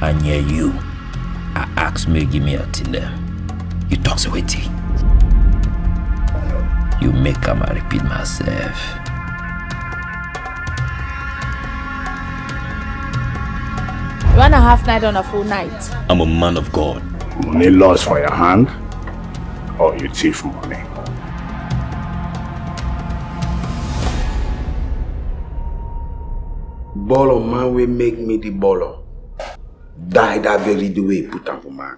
And near you, I ask me give me a tinner. You talk so witty. You make come I repeat myself. You want a half night on a full night? I'm a man of God. Money lost for your hand, or you thief money? Baller man will make me the baller. Die that very the way put on for man.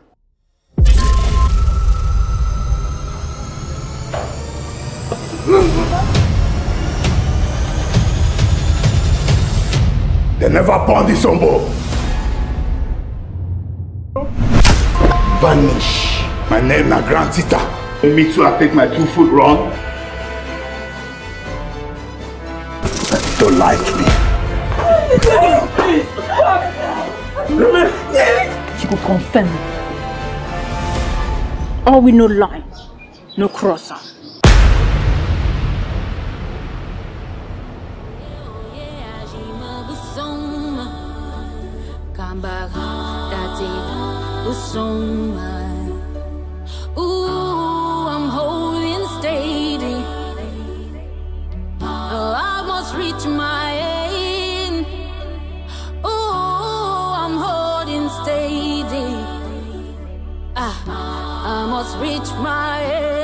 They never pawned this umbo. Vanish. My name na Grand Tita. Me too, I take my 2 foot run. Don't like me. You go confirm. All we no line, no crosser. Come back, that's it. Ooh, I'm holding steady. Oh, I must reach my end. Ooh, I'm holding steady. I must reach my end.